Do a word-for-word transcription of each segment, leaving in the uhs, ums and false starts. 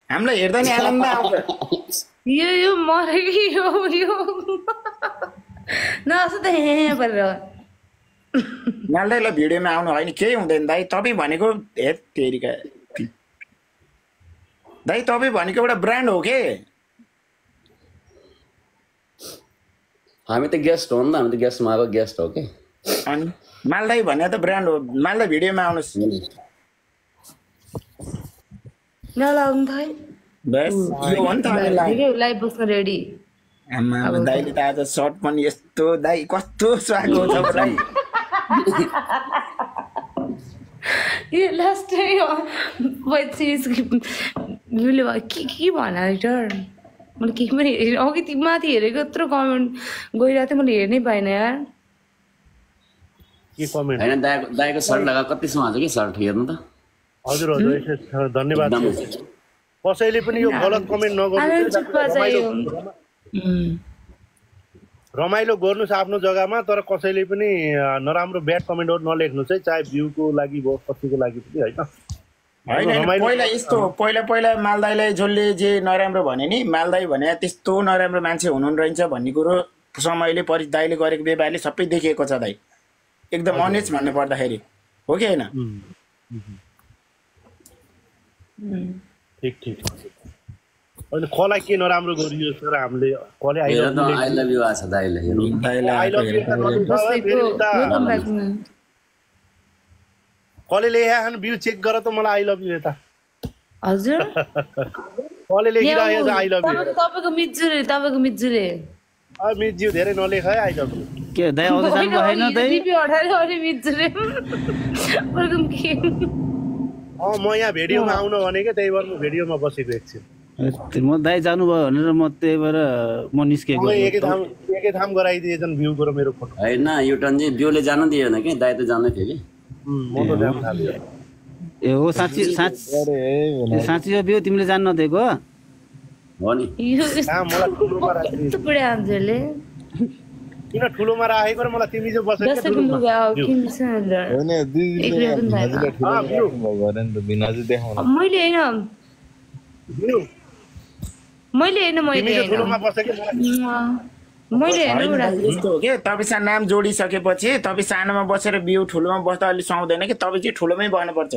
हामीलाई हेर्दा नि आनन्द आउँछ। यो यो मरे कि यो यो नसु त हे परेर माल्दै ल भिडियोमा आउनु होइन केही हुँदैन दाइ। तपाईँ भनेको हे तेरिका दाइ तपाईँ भनेको एउटा ब्रान्ड हो के? हामी त गेस्ट हो नि त, हामी त गेस्टमा आएको गेस्ट हो के। अनि मालदाई भने त ब्रान्ड हो। मालदा भिडियोमा आउनुहोस्। नलाउनु त है बस यो हो नि त भिडियो लाइभ बस्न रेडी। आमा दाइले त आज सर्ट पनि यस्तो दाइ कस्तो स्वागत छ भाइ। यो लास्ट भिडियो के के भन रिटर मैले के पनि हेरेँ अघि ती माथि हेरेको यत्रो कमेन्ट गइरहेको थियो मैले हेर्नै पाइनँ यार। के कमेन्ट हैन दाइको दाइको सर्ट लगा कति सुहाउँछ कि सर्ट हेर्नु त। हजुर हजुर धन्यवाद। कसैले पनि यो गलत कमेन्ट नगर्नु, रमाइलो गर्नुहोस् आफ्नो जग्गामा, तर कसैले पनि नराम्रो ब्याड कमेन्टहरू नलेख्नुहोस् है, चाहे भ्यूको लागि भयो कतिको लागि पनि होइन। होइन पहिला यस्तो पहिला पहिला मालदाईलाई जसले जे नराम्रो भने नि मालदाई भने त्यस्तो नराम्रो मान्छे हुनुहुन्न रहेछ भन्ने कुरो समयले परि दाइले गरेको व्यवहारले सबै देखिएको छ दाइ। एकदम अनेस्ट भन्नु पर्दाखेरि हो कि होइन? ठिक ठिक। अहिले कसलाई के नराम्रो गरियो सर हामीले कसले आई लभ यु आछ दाइले हेर्नु। आई लभ यु कसले लेखान भ्यू चेक गर त मलाई आई लभ यु यता। हजुर कसले लेखिरहेको छ आई लभ यु? तपाईको मिजुले तपाईको मिजुले अ मिजु धेरै नलेख है आई लभ यु। के दाइ आउँदै जानु भएन दाइ? दिपी अठारे अनि मिजुले वेलकम के अ म यहाँ भिडियोमा आउन भनेको त्यही भएर म भिडियोमा बसेको एकछिन। म दाइ जानु भयो भनेर म त्यही भएर म निस्केको। एकै थाम एकै थाम गराइदिएछन् भ्यू गर मेरो फोटो। हैन युटर्न चाहिँ भ्यूले जान दिएन के, दाइ त जानै थियो कि। म त जान थाल्यो। ए हो साँच्ची साँच्ची साँच्ची हो भ्यू तिमीले जान्न दिएको हो नि? यो मलाई ठुलोमा राख्दै टुकडे आन्जले किन ठुलोमा राखेको र मलाई तिमी जो बसेको दस सेकेन्ड लुगा किन सन्दर हैन दिदीले हजुरले ठुलो राख्नु भयो भने त बिना चाहिँ देखाउन। मैले हैन मैले हैन मैले तिमी जो ठुलोमा बसेको मैले हैन यस्तो हो के तपाईसँग नाम जोडिसकेपछि तपाईँ सानोमा बसेर बिउ ठुलोमा बस्दा अलि सुहाउँदैन कि तपाईँ चाहिँ ठुलोमै बस्नुपर्छ।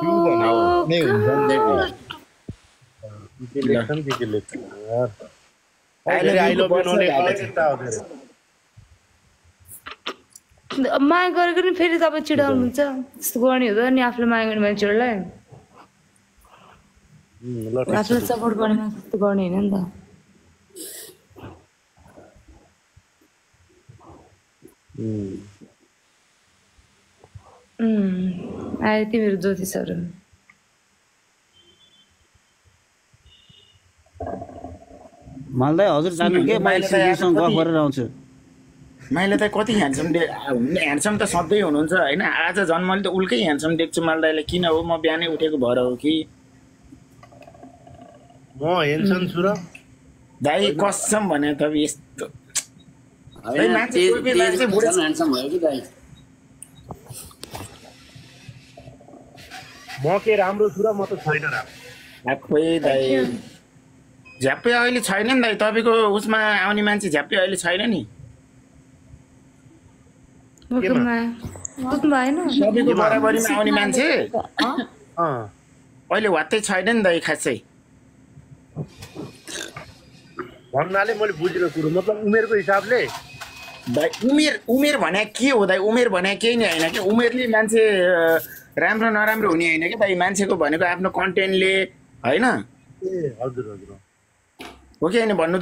माया गरेको नि फेरि तपाईँ चिडाउनुहुन्छ त्यस्तो गर्ने हुँदैन नि आफूले माया गर्ने मान्छेहरूलाई। आफूलाई सपोर्ट गर्ने मान्छे त्यस्तो गर्ने होइन नि त। आयो तिमीहरू ज्योतिषहरू मालदाई हजुर जानु के माइलसँग गफ गरेर आउँछु। मैले त कति ह्यान्डसम दे ह्यान्डसम त सधैँ हुनुहुन्छ होइन, आज झन् मैले त उल्कै ह्यान्डसम देख्छु मालदाईलाई। किन हो म बिहानै उठेको भएर हो कि? म ह्यान्डसम छु र दाइ कसम भने त यस्तो ह्यान्डसम भयो कि दाइ? म के राम्रो छु र म त छैन राम्रो। झ्याप्पै दाइ झ्याप्पै अहिले छैन नि दाइ। तपाईँको उसमा आउने मान्छे झ्याप्पै अहिले छैन नि। तपाईँको बराबरीमा आउने मान्छे अहिले वात्तै छैन नि दाइ खासै। भन्नाले मैले बुझेको कुरो मतलब उमेरको हिसाबले दाइ उमेर उमेर भने के हो दाइ? उमेर भने केही नै होइन कि। उमेरले मान्छे राम्रो नराम्रो हुने होइन कि दाइ। मान्छेको भनेको आफ्नो कन्टेन्टले होइन। ए हजुर हजुर हो कि होइन भन्नु त?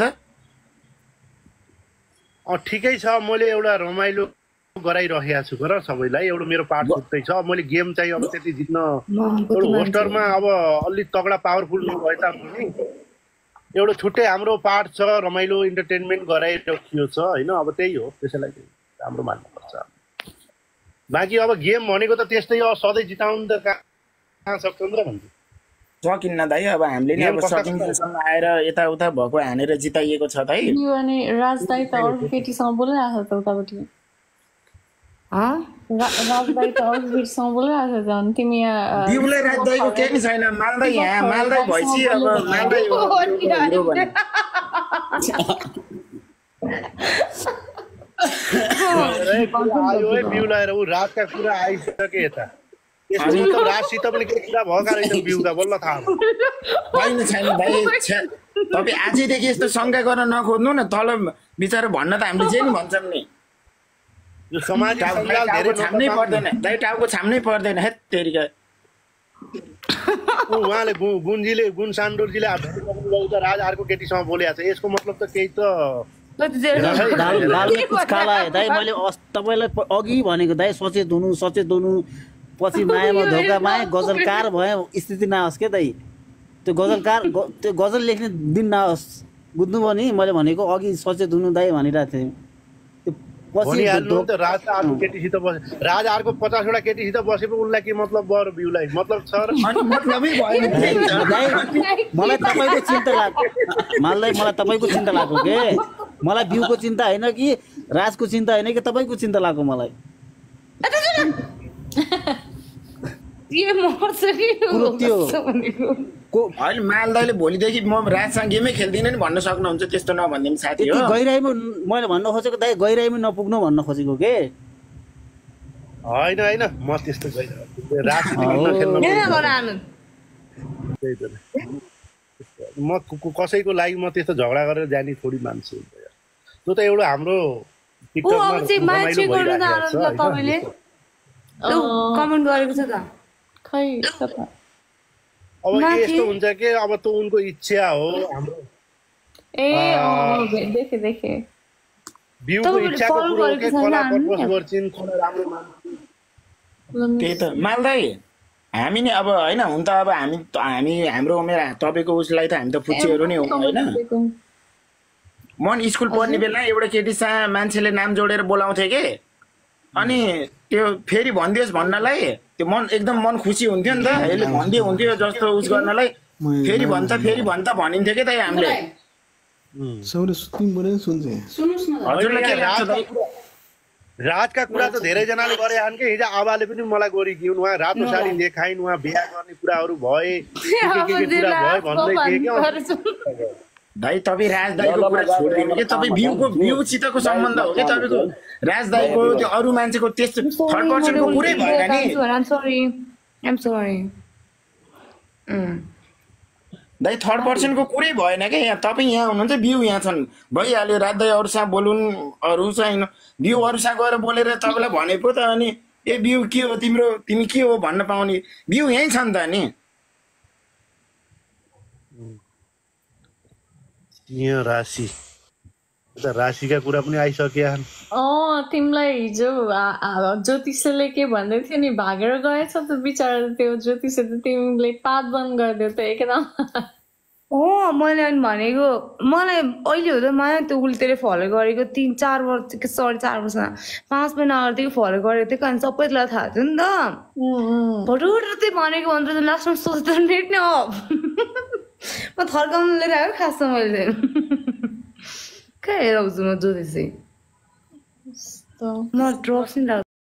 अँ ठिकै छ। मैले एउटा रमाइलो गराइरहेको छु र सबैलाई। एउटा मेरो पार्ट छुट्टै छ। मैले गेम चाहिँ अब त्यति जित्न एउटा होस्टरमा अब अलि तगडा पावरफुल नभए तापनि एउटा छुट्टै हाम्रो पार्ट छ, रमाइलो इन्टरटेनमेन्ट गराइरहेको छ होइन। अब त्यही हो, त्यसैलाई राम्रो मान्नुपर्छ। बाँकी अब गेम भनेको त त्यस्तै हो, सधैँ जिताउनु त कहाँ सक्छ र भन्छु। सकिन्न दाइ। अब हामीले नि अब सकिन्छसम्म आएर यताउता भएको हानेर जिताइएको छ दाइ। अनि राज दाइ त अरू केटीसँग बोलिरहेको छ त उतापट्टि। अँ राजदाई त अघिसँग बोलिरहेको छ झन् तिमी यहाँ बिउलाई राजदाईको केही नि छैन मालदाई यहाँ मालदाई भएपछि अब मालदाई हो हिरो भने आयो है बिउला ऊ राजका कुरा आइसके यता यसको मतलब राजसित पनि के कुरा भएका रहेछ बिउका बल्ल थाहा होइन छैन भाइ छ्या तपाईँ आजैदेखि यस्तो शङ्का गर्न नखोज्नु न तल बिचरा भन्न त हामीले जे नि भन्छौँ नि यो सामाजिक सञ्जाल धेरै छाम्नै पर्दैन दाइ टाउको छाम्नै पर्दैन हेत तेरिका उहाँले गुन्जीले गुन सान्डोरजीले राज अर्को केटीसँग बोलेको छ यसको मतलब त केही त दालले कुछ काला है दाइ मैले तपाईँलाई अघि भनेको दाइ सचेत हुनु सचेत हुनु पछि मायामा धोका माया गजलकार भयो स्थिति नआओस् क्या दाइ त्यो गजलकार त्यो गजल लेख्ने दिन नआओस् बुझ्नुभयो नि मैले भनेको अघि सचेत हुनु दाइ भनिरहेको थिएँ भनिहाल्नु त राज अर्को केटीसित बसे राज अर्को पचासवटा केटीसित बसे पो उनलाई के मतलब बर बिउलाई मतलब छ मतलबै भएन मलाई तपाईँको चिन्ता लाग्यो मालदाई मलाई तपाईँको चिन्ता लाग्यो के मलाई बिउको चिन्ता होइन कि राजको चिन्ता होइन कि तपाईँको चिन्ता लाग्यो मलाई होइन मालदाईले भोलिदेखि म राजसँग गेमै खेल्दिनँ नि भन्न सक्नुहुन्छ त्यस्तो नभनिदिनु साथी हो गहिराइमा मैले भन्न खोजेको दाइ गहिराइमा नपुग्नु भन्न खोजेको के होइन होइन म त्यस्तो म कसैको लागि म त्यस्तो झगडा गरेर जाने थोडी मान्छे त्यो त एउटा हाम्रो कमेन्ट गरेको छ त खै अब यस्तो हुन्छ कि अब त उनको इच्छा हो हाम्रो ए देखे देखे बिउको इच्छाको कुरो हो कि कला प्रपोज गर्छिन् कला राम्रो मान्छे त्यही त मालदाई हामी नि अब होइन हुन त अब हामी हामी हाम्रो उमेर तपाईँको उसलाई त हामी त फुच्चीहरू नै हो होइन म स्कुल पढ्ने बेला एउटा केटीसँग मान्छेले नाम जोडेर बोलाउँथे के अनि त्यो फेरि भनिदियोस् भन्नलाई त्यो मन एकदम मन खुसी हुन्थ्यो नि त यसले भनिदियो हुन्थ्यो जस्तो उस गर्नलाई फेरि भन्छ फेरि भन्छ भनिन्थ्यो क्या दाइ हामीले राजका कुरा त धेरैजनाले गरे हान के हिजो आबाले पनि मलाई गोरी कि उहाँ रातो साडी देखाइन् उहाँ बिहा गर्ने कुराहरू भए भन्दै थिए क्या दाइ तपाईँ राजदाईको कुरा छोडिदिनु कि तपाईँ बिउको बिउसितको सम्बन्ध हो कि तपाईँको राजदाईको त्यो अरू मान्छेको त्यस्तो थर्ड पर्सनको कुरै भएन नि दाइ थर्ड पर्सनको कुरै भएन क्या यहाँ तपाईँ यहाँ हुनुहुन्छ बिउ यहाँ छन् भइहाल्यो राजदाई अरूसँग बोलुन् अरू चाहिँ बिउ अरूसँग गएर बोलेर तपाईँलाई भने पो त अनि ए बिउ के हो तिम्रो तिमी के हो भन्न पाउने बिउ यहीँ छ नि त नि यहाँ राशि राशिका कुरा पनि आइसक्यो अँ तिमीलाई हिजो ज्योतिषले के भन्दै थियो नि भागेर गएछ त बिचरा त्यो ज्योतिष त तिमीले पात बन्द गरिदियो त एकदम अँ मैले अनि भनेको मलाई अहिले हुँदा माया त्यो उसले त्यसले फलो गरेको तिन चार वर्ष सरी चार वर्ष पाँच महिना अगाडिदेखि फलो गरेको थियो कारण सबैलाई थाहा थियो नि त भटुर चाहिँ भनेको भन्दा लास्टमा सोच्दा नेट नै अफ म थर्काउनु लिएर आयो खासमा मैले कहाँ हेराउँछु म ज्योतिष म ड्रग्स नि